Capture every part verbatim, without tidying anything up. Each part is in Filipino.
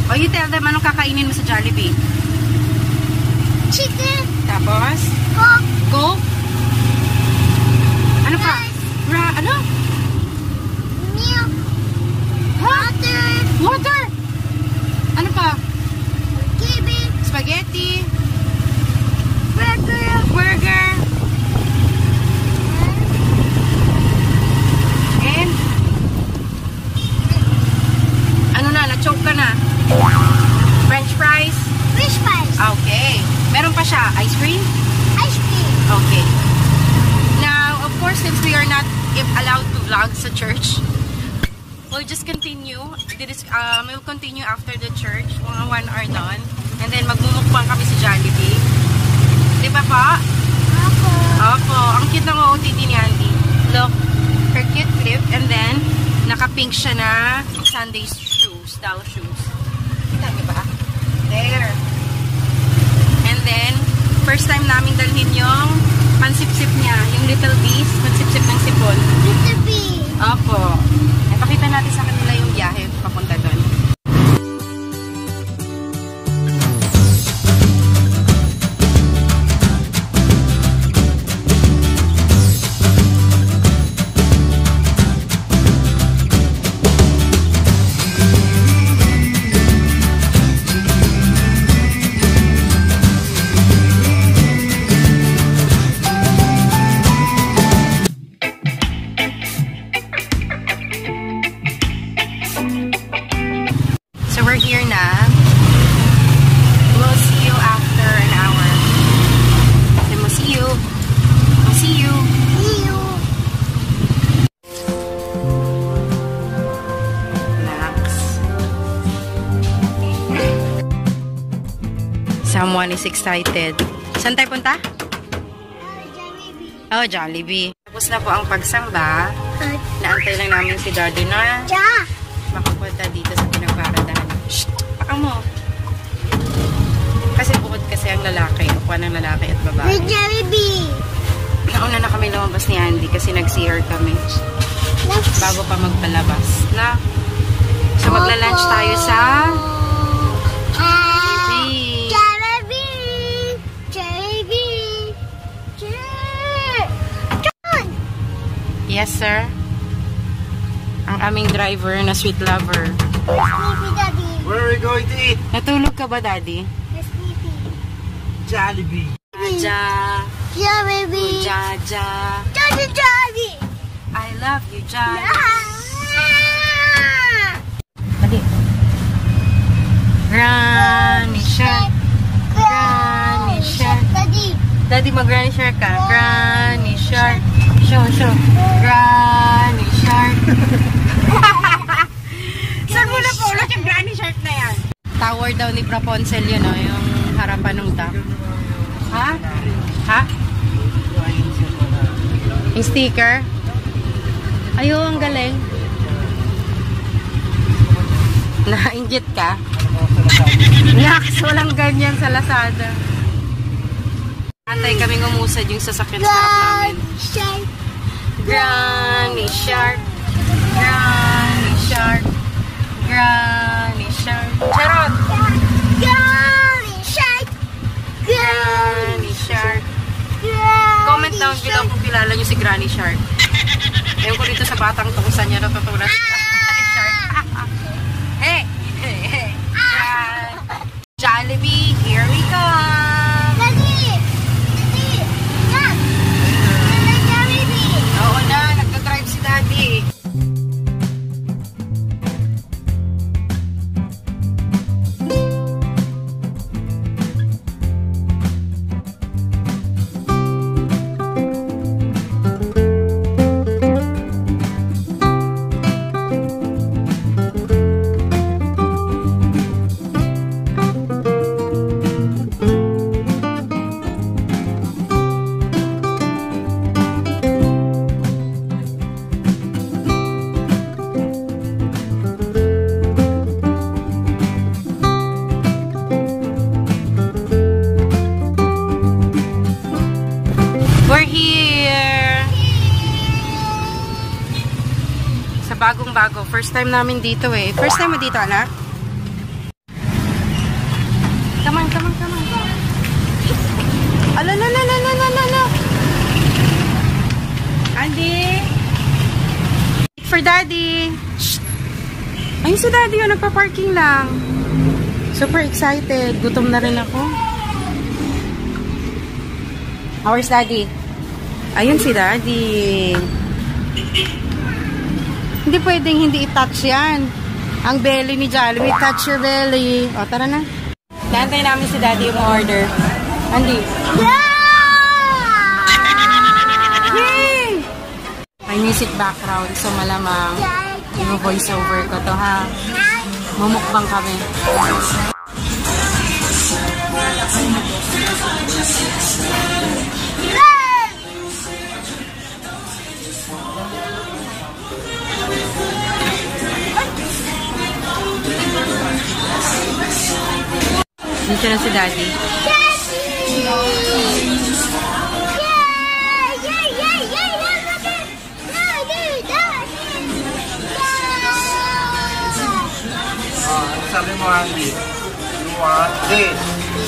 O, you tell them anong kakainin mo sa Jollibee. Chicken. Tapos? Coke. Coke? Ano pa? Ra, ano? Milk. Water. Water? Ano pa? Cabbage. Spaghetti. Burger. Burger. And? Ano na? Na-choke ka na? French fries? French fries. Okay. Meron pa siya. Ice cream? Ice cream. Okay. Now, of course, since we are not allowed to vlog sa church, we'll just continue. This, um, we'll continue after the church. Mga one hour done. And then, magmumukbang kami sa Jollibee. Di ba pa? Ako. Opo. Ang cute ng O O T D ni Andy. Look. Her cute clip. And then, naka-pink siya na Sunday shoes. Style shoes. Kita niyo ba? There. And then, first time namin dalhin yung pansip-sip niya. Yung Little Bees. Pansip-sip ng sipon. Little bee. Opo. Ipakita natin sa kanila yung biyahe papunta doon. We're here na. We'll see you after an hour. Then we'll see you. We'll see you. See you. Relax. Someone is excited. Saan tayo punta? Jollibee. Oh, Jollibee. Tapos na po ang pagsamba. Naantay lang namin si Daddy na Ja. makapunta dito sa pinagparadahan. Shh! Paka mo. Kasi bukod kasi ang lalaki. Kuha ng lalaki at babae. With Jollibee. Nauna na kami lumabas ni Andy kasi nag-C R kami. Bago pa magpalabas. Na? So magla-lunch tayo sa Jollibee. Jollibee. Jollibee. John. Yes, sir. Ang aming driver na sweet lover. Sleepy Daddy. Where are we going to eat? Natulog ka ba, Daddy? Sleepy. Jollibee. Ja. Jollibee. Jaja. Jollibee. Jollibee. I love you, Jaja. Ah! Dali. Granny Shark. Granny Shark. Daddy. Daddy, mag-Granny Shark ka. Granny Shark. Show, show. Granny Shark. Saan mo na po ulit yung Granny Shark na yan? Tower daw ni Rapunzel yun, oh, yung harapan ng dam. Ha? Ha? Yung sticker? Ayo, ang galing. Na-injit ka? Naks, walang ganyan sa Lazada. Antay kaming umusad yung sasakyan sa harap namin. Shark. Granny Shark. Granny Shark. Granny Shark. Charot! Granny Shark. Granny Shark. Comment down below kung kilala nyo si Granny Shark. Ewan ko dito sa batang to kung saan niya natutunan si Granny Shark. Hey! Hey! Hey! Jollibee, here we come! Daddy! Daddy! Dad! Jollibee! Oo na, nagdadrive si Daddy. Bagong-bago. First time namin dito eh. First time mo dito, anak? for daddy. Shh. Ayun si daddy yun, nagpa-parking lang. Super excited. Gutom na rin ako. Where's daddy? Ayun si daddy. Hindi pwedeng hindi i-touch yan. Ang belly ni Jollibee. Touch your belly. O, tara na. Naantay namin si daddy yung order. Andy. Yay! May music background. So malamang yung voice over ko to ha. Mumukbang kami. Dito na si daddy. Sabi mo, Andy, you want this?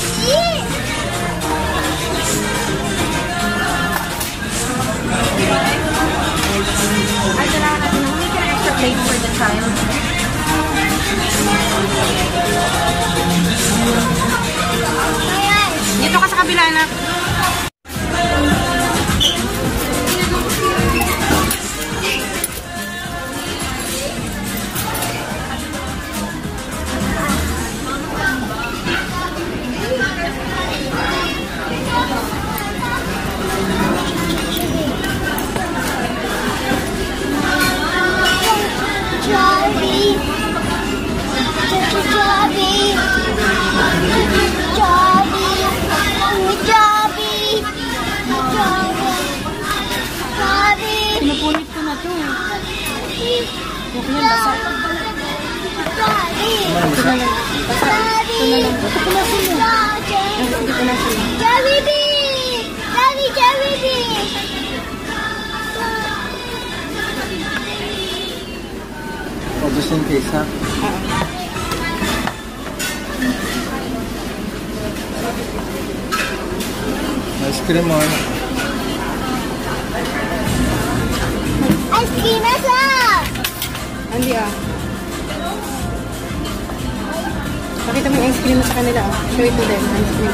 Ay, kailangan natin na make an extra plate for the child. Dito ka sa kabila na. Pinupunit ko na to. Huwag yan, basa. Ito na lang. Basa. Ito na lang. Ito na sila. Ito na sila. Jollibee! Daddy, Jollibee! Oh, just in case, ha? Ice cream on. Ice cream as well! Andy ah. Pakita mo yung ice cream sa kanila ah. Show it to them. Ice cream.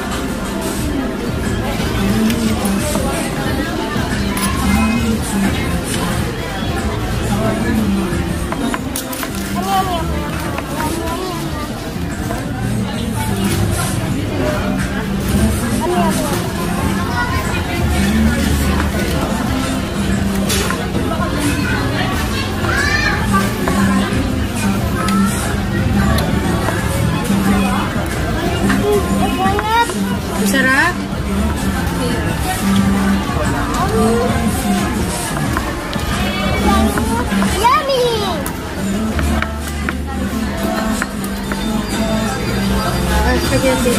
Sarap. Yummy! Ah, spaghetti.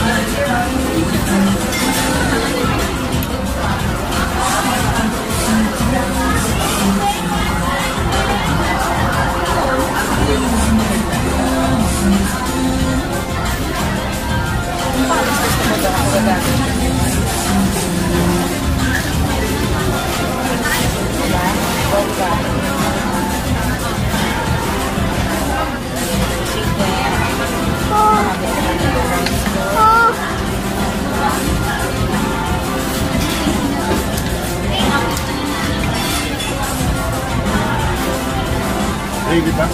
Ready ba?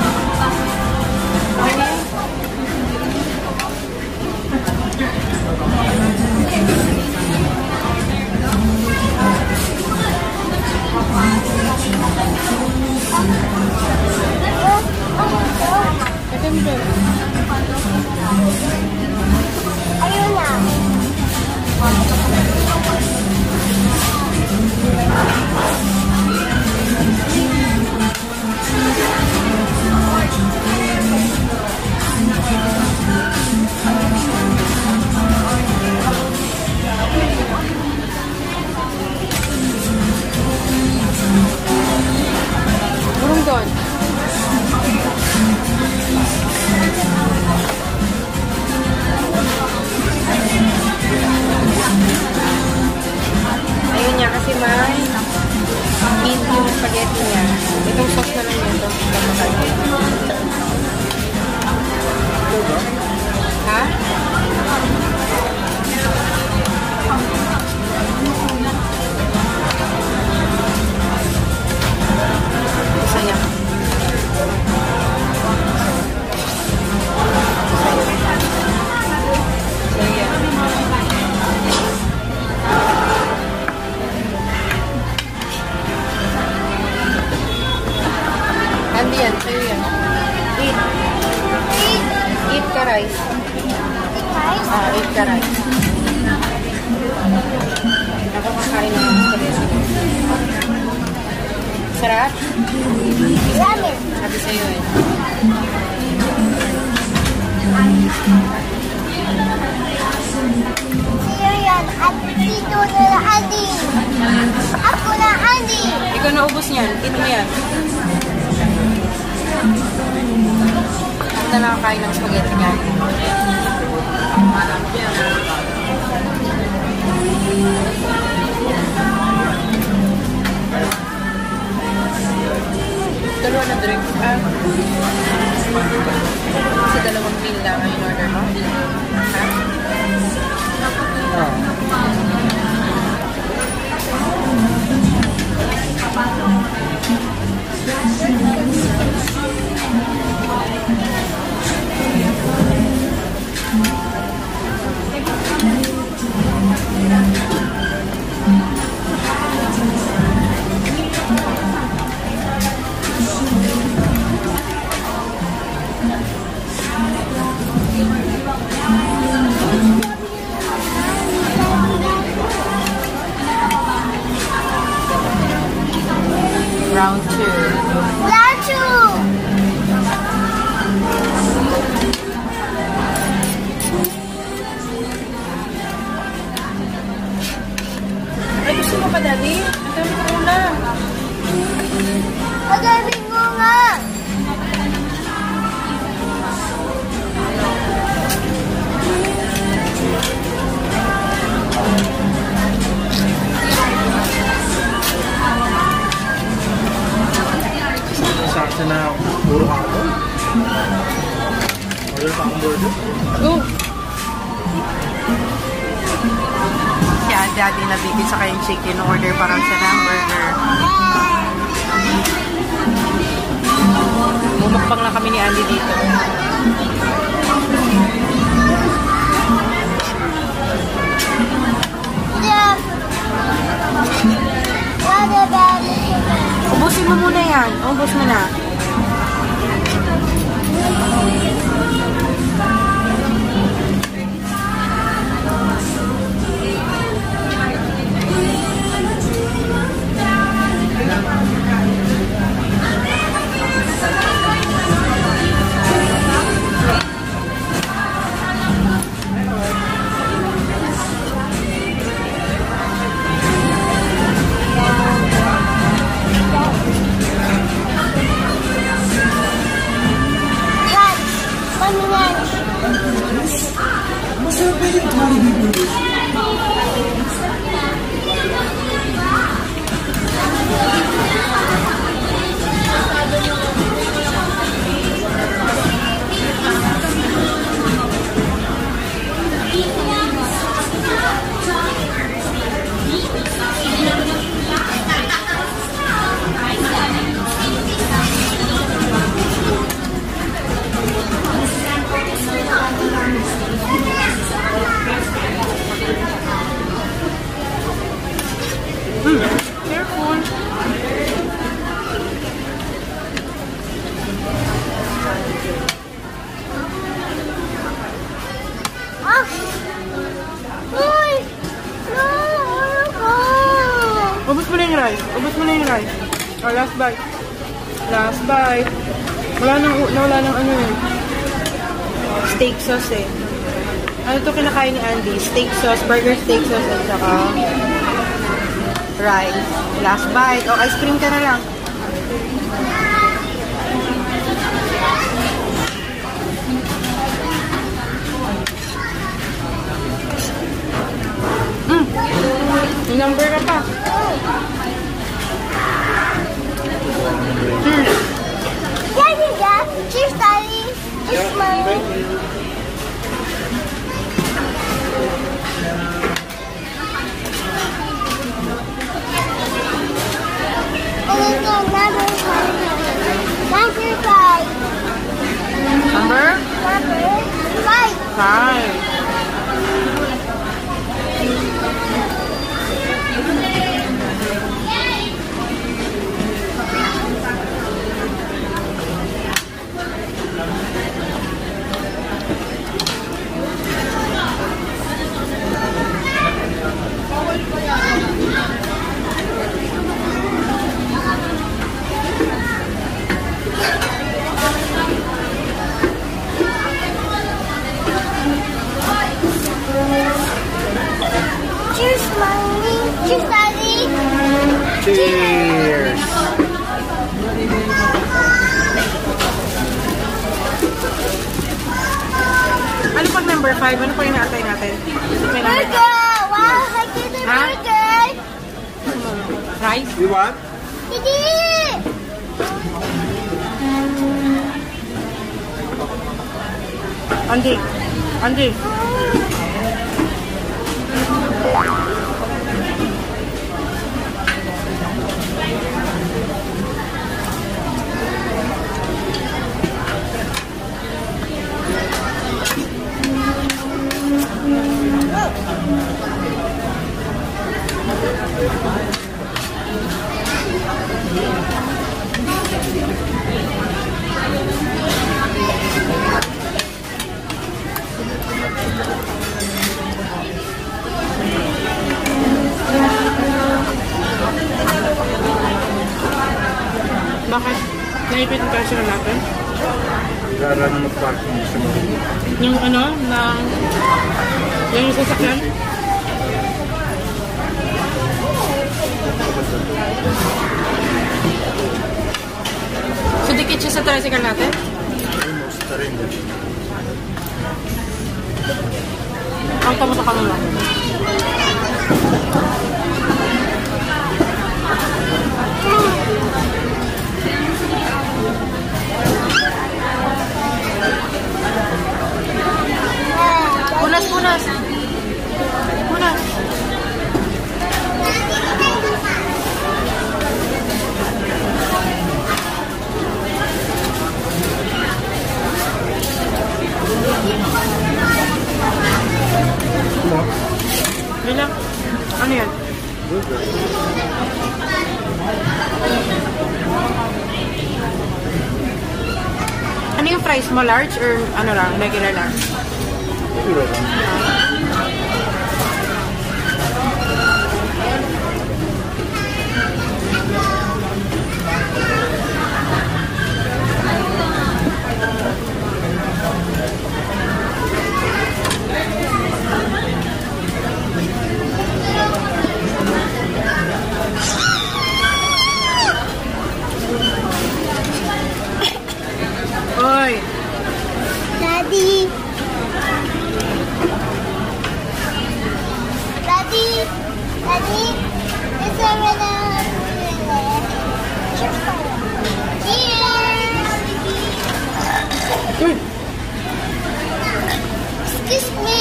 Ayun na. Burong doon. Ayun niya kasi may meat yung spaghetti niya. Itong sauce na lang yan. yan, sa'yo yan. Eat. Eat. Eat ka rice. Eat rice. Ah, eat ka rice. Ako kakain ng spaghetti. Sarap? Yummy. Sabi sa'yo eh. Sa'yo yan. At dito na Andy. Ako na Andy. Ikaw naubos niyan. Eat mo yan. Ako na nakakain ng spaghetti niyan. Dalawa na drink. Ah. Sa dalawang meal lang ang in-order mo? Ha? Ah. Round two. Round two. Ay, gusto mo pa, Daddy? Ang dami ko na. Pagawin mo nga. Saksa na puro hapon. Order pa akong burger. Go! Si Daddy nabibig sa kayong chicken. Order pa lang siya ng burger. Mumukbang na kami ni Andy dito. Yeah. What about it? Ubusin mo muna yan. Ubus mo na. Ubus mo na yung rice. Ubus mo na yung rice. Oh, last bite. Last bite. Wala nang, wala nang ano yun. Steak sauce eh. Ano to kinakain ni Andy? Steak sauce, burger steak sauce at saka rice. Last bite. Oh, ice cream ka na lang. Mm. May number ka pa. Mm. Yeah, yeah, yeah. Cheers, Daddy. Cheers, Mom. And then another one. Number five. Number? Number five. Five. Cheers! Ano pag number five? Ano pa yung naatay natin? May number five. Burger! Wow! I get a Ha? burger! Rice? You want? Hindi! Andy. Andy. Bakit? Naipit yung kasya natin? Gara na mag-parking sa mga. Yung ano? Na... Yung sasakyan? So, dikit siya sa tricycle natin? Almost na rin. Ang tamuto ka muna. Punas, punas. Punas. Bilang. Ano yan? Ano yung price mo? Large or ano lang? Regular lang? Siguro lang. Oy! Daddy! Daddy! Daddy! It's a banana. Cheers! Uy! Excuse me!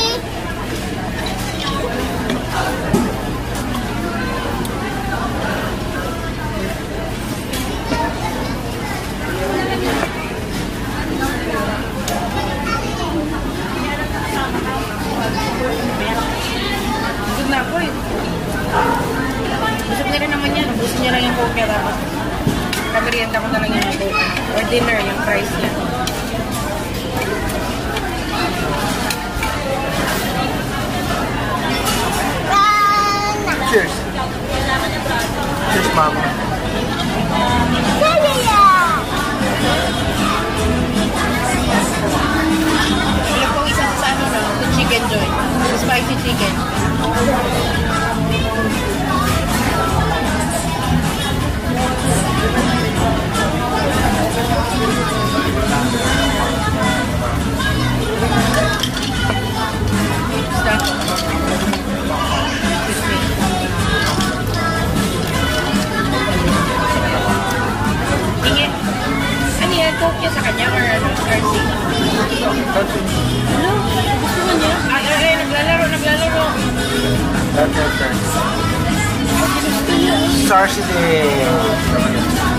Busog na ako eh. Busog na rin naman yan. Gusto niya lang yung coke niya tapos kamerienda ko na lang yung coke. Or dinner, yung price niya. Cheers! Cheers, mama. Yeah, yeah, yeah! Wala pong isa sa ano no, the chicken joy. The spicy chicken. Basta. Excuse me. Tingin. Ano yan? Coke niya sa kanya or ano? R C? Ano? Gusto mo niya? Ay, ay, ay, naglalaro, naglalaro. That's it, sir. Salcedos.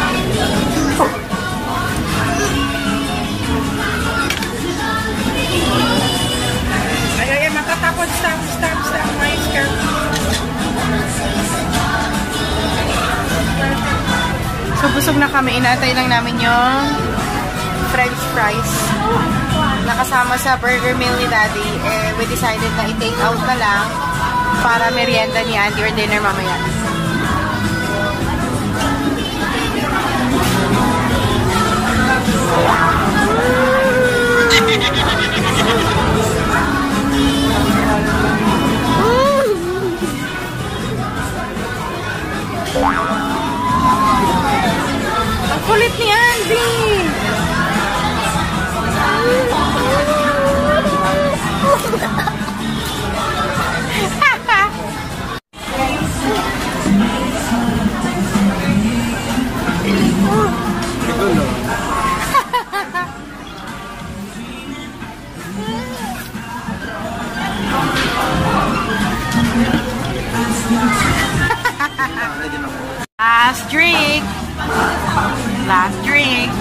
Ay, ay, ay, matatapon. Stop, stop, stop. My skirt. So, busog na kami. Inaantay lang namin yung French fries. Nakasama sa burger meal ni Daddy. Eh, we decided na i-take out na lang para merienda ni Andy or dinner mamaya. Andy! Last drink. Last drink.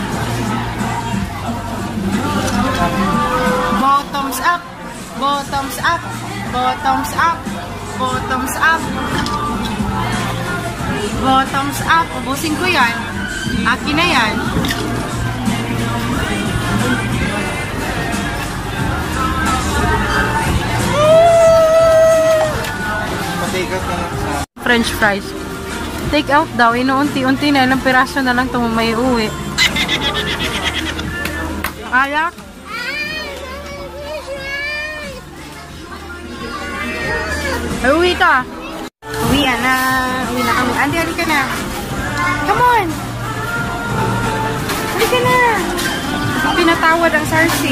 Bottoms up. Bottoms up. Bottoms up. Bottoms up. Bottoms up. Ubusin ko yan. Akin na yan. Patigas na lang sa... French fries. Take out daw. Inuunti-unti na. Ilang piraso na lang itong may uwi. Ayak. Ay, uwi ka. Uwi na. Uwi na kami. Andy, halika na. Come on. Halika na. Pinatawad ang Sarsi.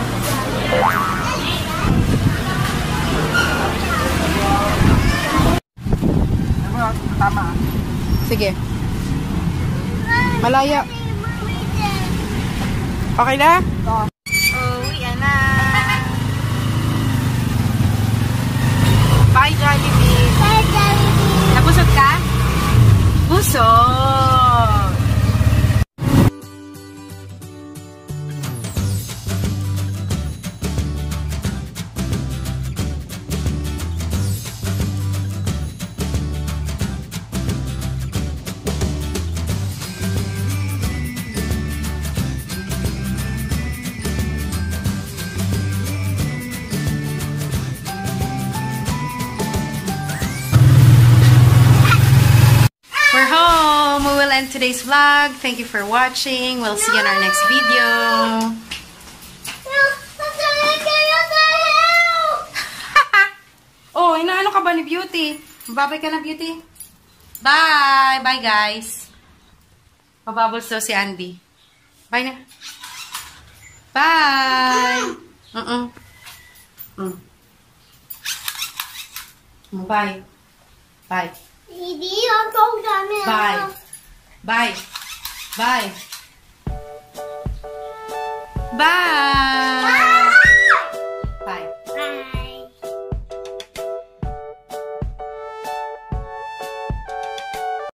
Tama. Sige. Malaya. Okay na? Oo. Uwi na. Bye, Jollibee. Bye, Jollibee. Nabusog ka? Busog. Today's vlog. Thank you for watching. We'll see you in our next video. Oh, inaano ka ba ni Beauty? Babay ka na, Beauty. Bye! Bye, guys. Pabubbles daw si Andy. Bye na. Bye! Uh-uh. Mm. Bye. Bye. Bye. Bye. Bye. Bye.